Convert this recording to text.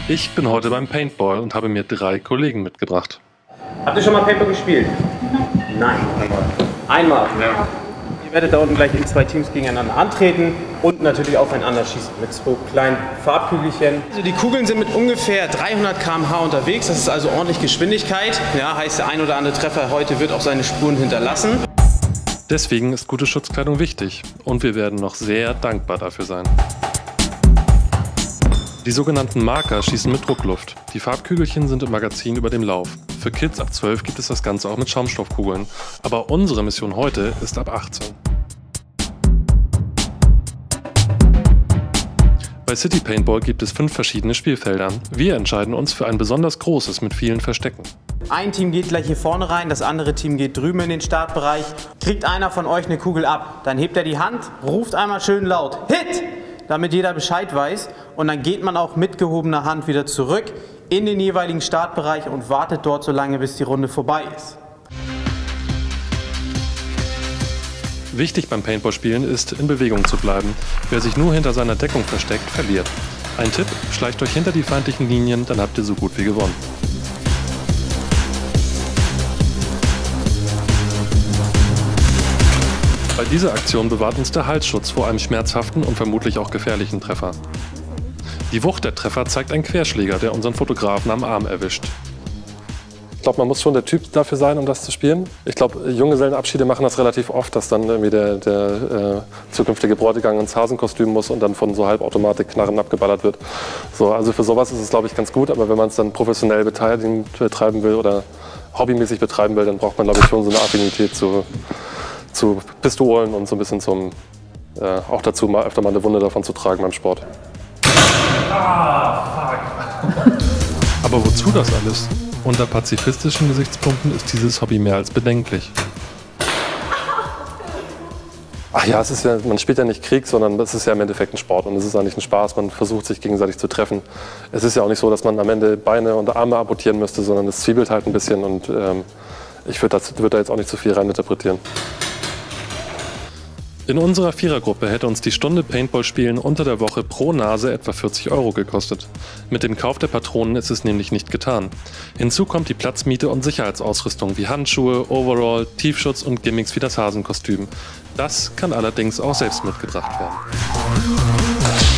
Ich bin heute beim Paintball und habe mir 3 Kollegen mitgebracht. Habt ihr schon mal Paintball gespielt? Nein. Einmal? Ja. Ihr werdet da unten gleich in 2 Teams gegeneinander antreten und natürlich aufeinander schießen mit 2 kleinen Farbkügelchen. Also die Kugeln sind mit ungefähr 300 km/h unterwegs, das ist also ordentlich Geschwindigkeit. Ja, heißt, der ein oder andere Treffer heute wird auch seine Spuren hinterlassen. Deswegen ist gute Schutzkleidung wichtig und wir werden noch sehr dankbar dafür sein. Die sogenannten Marker schießen mit Druckluft. Die Farbkügelchen sind im Magazin über dem Lauf. Für Kids ab 12 gibt es das Ganze auch mit Schaumstoffkugeln. Aber unsere Mission heute ist ab 18. Bei City Paintball gibt es 5 verschiedene Spielfelder. Wir entscheiden uns für ein besonders großes mit vielen Verstecken. Ein Team geht gleich hier vorne rein, das andere Team geht drüben in den Startbereich. Kriegt einer von euch eine Kugel ab, dann hebt er die Hand, ruft einmal schön laut Hit! Damit jeder Bescheid weiß, und dann geht man auch mit gehobener Hand wieder zurück in den jeweiligen Startbereich und wartet dort so lange, bis die Runde vorbei ist. Wichtig beim Paintball-Spielen ist, in Bewegung zu bleiben. Wer sich nur hinter seiner Deckung versteckt, verliert. Ein Tipp, schleicht euch hinter die feindlichen Linien, dann habt ihr so gut wie gewonnen. Bei dieser Aktion bewahrt uns der Halsschutz vor einem schmerzhaften und vermutlich auch gefährlichen Treffer. Die Wucht der Treffer zeigt ein Querschläger, der unseren Fotografen am Arm erwischt. Ich glaube, man muss schon der Typ dafür sein, um das zu spielen. Ich glaube, Junggesellenabschiede machen das relativ oft, dass dann irgendwie der zukünftige Bräutigam ins Hasenkostüm muss und dann von so Halbautomatik-Knarren abgeballert wird. So, also für sowas ist es, glaube ich, ganz gut. Aber wenn man es dann professionell betreiben will oder hobbymäßig betreiben will, dann braucht man, glaube ich, schon so eine Affinität zu Pistolen und so ein bisschen auch dazu, öfter mal eine Wunde davon zu tragen beim Sport. Ah, fuck. Aber wozu das alles? Unter pazifistischen Gesichtspunkten ist dieses Hobby mehr als bedenklich. Ach ja, man spielt ja nicht Krieg, sondern es ist ja im Endeffekt ein Sport und es ist eigentlich ein Spaß. Man versucht sich gegenseitig zu treffen. Es ist ja auch nicht so, dass man am Ende Beine und Arme amputieren müsste, sondern es zwiebelt halt ein bisschen und ich würde da jetzt auch nicht zu viel reininterpretieren. In unserer Vierergruppe hätte uns die Stunde Paintball-Spielen unter der Woche pro Nase etwa 40 € gekostet. Mit dem Kauf der Patronen ist es nämlich nicht getan. Hinzu kommt die Platzmiete und Sicherheitsausrüstung wie Handschuhe, Overall, Tiefschutz und Gimmicks wie das Hasenkostüm. Das kann allerdings auch selbst mitgebracht werden.